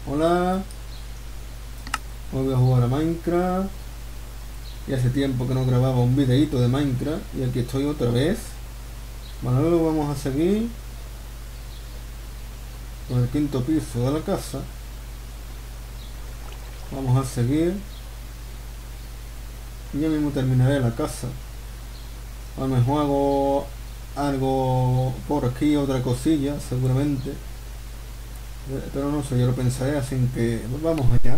Hola, hoy voy a jugar a Minecraft. Y hace tiempo que no grababa un videito de Minecraft y aquí estoy otra vez. Bueno, ahora lo vamos a seguir con el quinto piso de la casa. Vamos a seguir y ya mismo terminaré la casa. A lo mejor hago algo por aquí, otra cosilla seguramente, pero no sé, yo lo pensaré, así que vamos allá.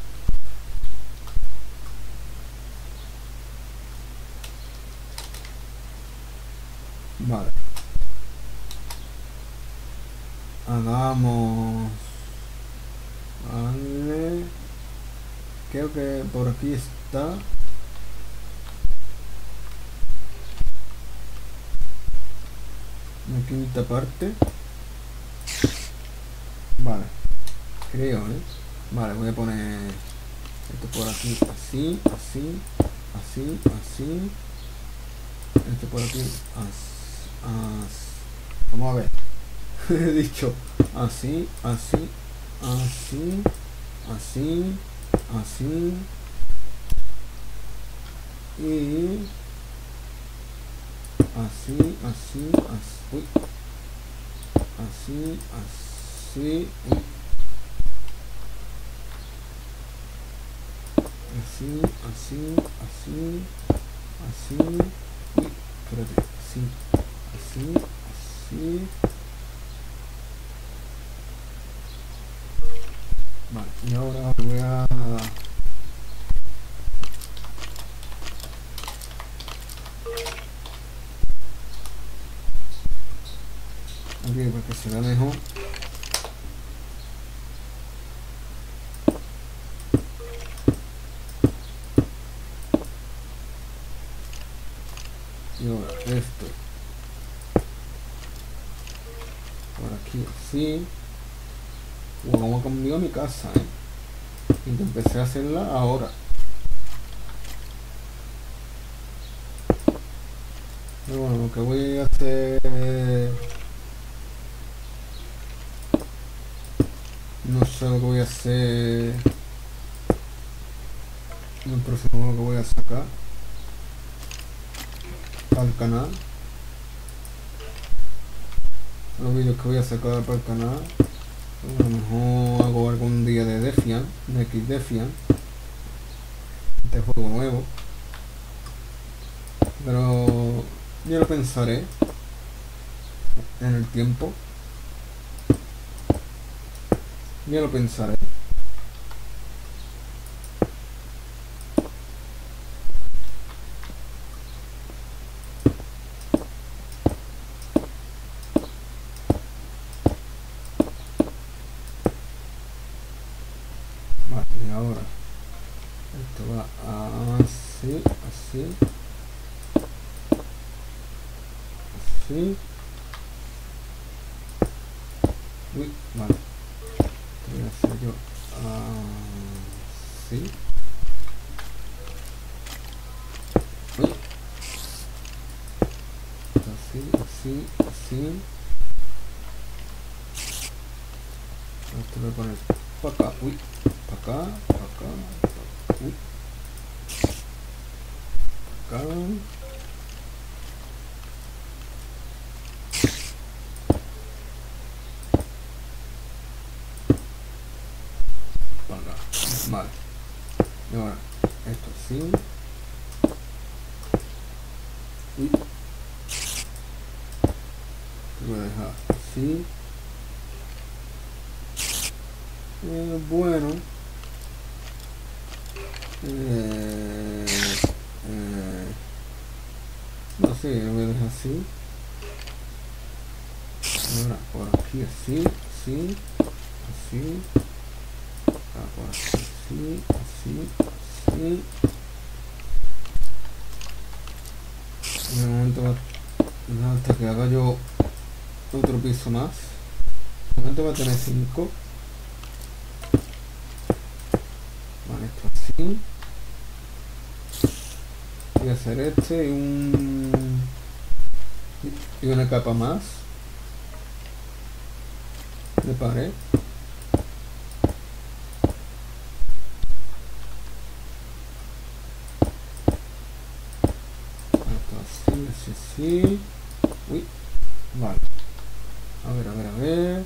Vale, hagamos, vale, creo que por aquí está la quinta parte. Vale, creo, vale, voy a poner esto por aquí, así, así, así, así. Esto por aquí, vamos a ver. He dicho así, así, así, así, así. Y así, así, así, uy, así, así, uy, así, así, así, así, uy, espérate, así, así, así. Vale, y ahora voy a aquí para que se vea mejor. Y ahora esto por aquí así. Como ha cambiado mi casa, y que empecé a hacerla ahora. Pero bueno, lo que voy a hacer, no sé lo que voy a hacer en el próximo lo que voy a sacar al canal, los vídeos que voy a sacar para el canal. A lo mejor hago algún día de Defiant, de X Defiant, este juego nuevo, pero yo lo pensaré en el tiempo, yo lo pensaré. Vale, y ahora esto va así, así, así. Uy, vale, voy a hacer yo así. Uy, así, así, así. Esto lo voy a poner para acá, uy, para acá, para acá, uy, para acá. Para acá. Vale, y ahora esto así, uy, lo voy a dejar así. Bueno, eh, no sé, lo voy a dejar así. Ahora por aquí así, así, así, por aquí así, así, así. De momento va, hasta que haga yo otro piso más. De momento va a tener 5. Vale, esto así. Voy a hacer este y una capa más de pared. así, así. Uy, vale. A ver, a ver, a ver.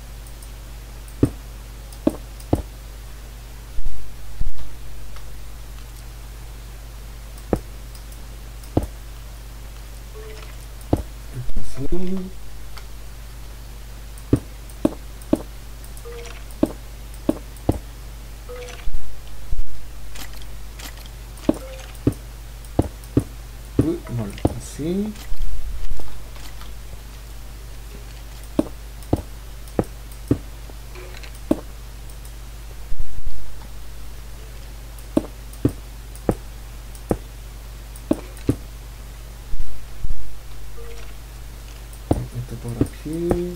Así. Uy, vale, así. Este por aquí.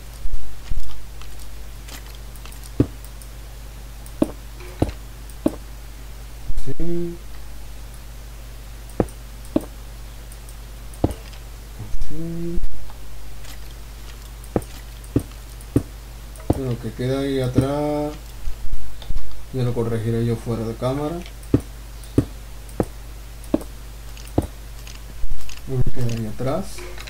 Sí. Así. Lo que queda ahí atrás ya lo corregiré yo fuera de cámara. Lo que queda ahí atrás.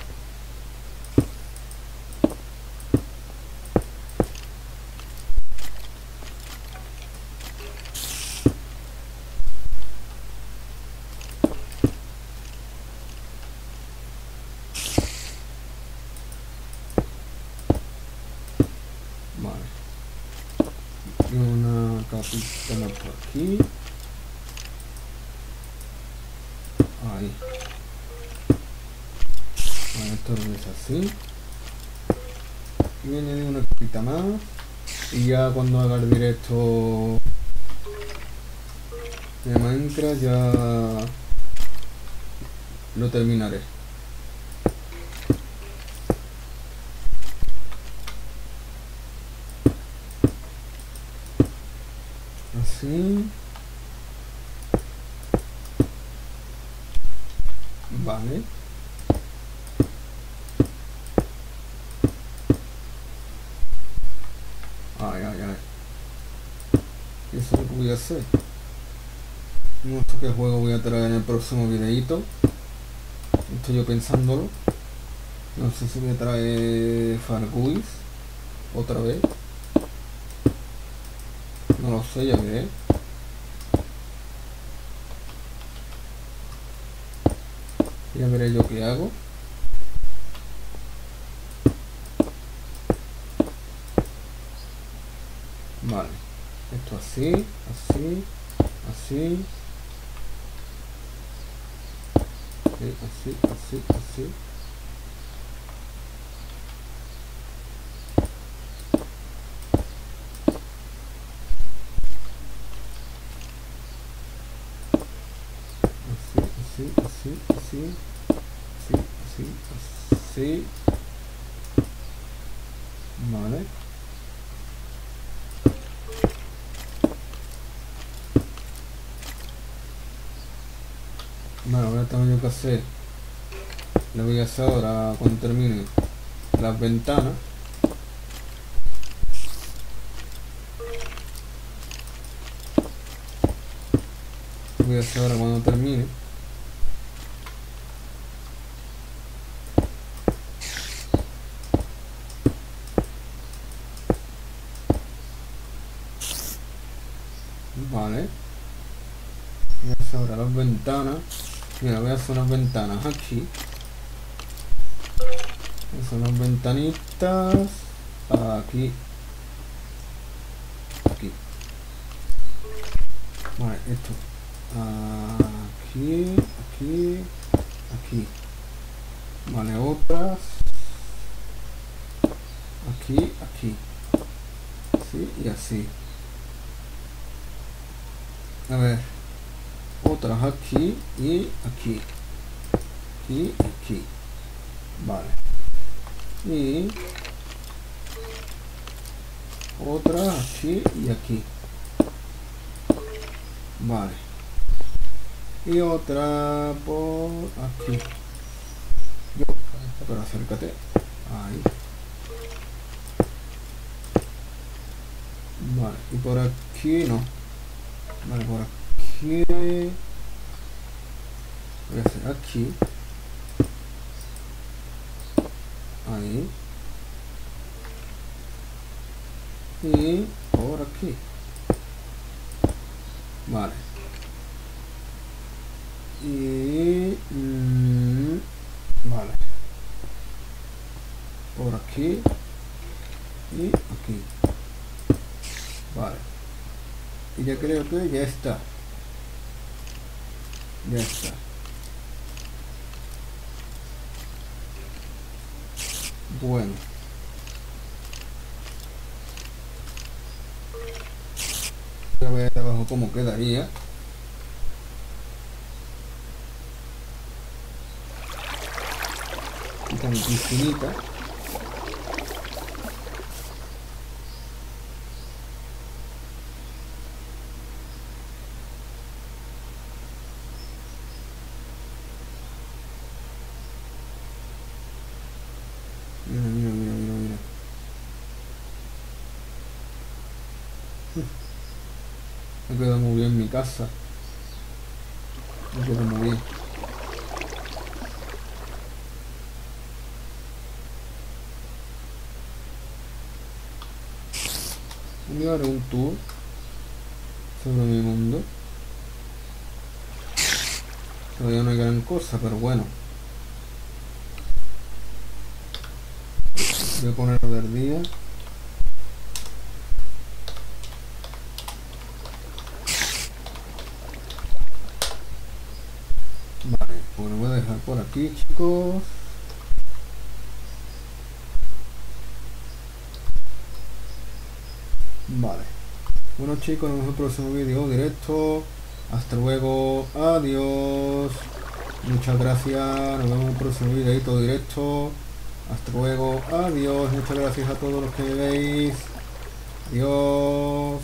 Vale. Y una capita más por aquí. Ahí. Vale, esto lo ves así. Y viene de una capita más. Y ya cuando haga el directo de Minecraft ya lo terminaré. Así. Vale. Ay, ay, ay. ¿Y eso es lo que voy a hacer? No sé qué juego voy a traer en el próximo videito. Estoy yo pensándolo. No sé si voy a traer Farguis otra vez. No lo sé, ya veré. Ya veré yo qué hago. Vale. Esto así, así, así. Así, así, así. Así, así, así, así, así, así. Vale. Bueno, ahora tengo yo que hacer. Le voy a hacer ahora cuando termine las ventanas. Voy a hacer ahora cuando termine. Vale. Voy a hacer ahora las ventanas. Mira, voy a hacer unas ventanas aquí. Voy a hacer unas ventanitas aquí. Aquí. Vale, esto. Aquí, aquí, aquí. Vale, otras. Aquí, aquí. Así y así. A ver. Otras aquí y aquí. Aquí y aquí. Vale. Y otras aquí y aquí. Vale. Y otra por aquí. Pero acércate. Ahí. Vale. Y por aquí no. Vale, por aquí. Voy a hacer aquí. ahí. Y por aquí. Vale. Y... vale. Por aquí. Y aquí. Vale. Y ya creo que ya está. Ya está. Bueno. Voy a ver abajo cómo quedaría. Y con piscinita. Mira, mira, mira, mira, mira. Me queda muy bien mi casa. Me queda muy bien. Voy a dar un tour sobre mi mundo. Todavía no hay gran cosa, pero bueno. Voy a ponerlo del día. Vale, pues lo voy a dejar por aquí, chicos. Vale. Bueno, chicos, nos vemos en el próximo vídeo directo. Hasta luego. Adiós. Muchas gracias. Nos vemos en el próximo videito directo. Hasta luego. Adiós. Muchas gracias a todos los que me veis. Adiós.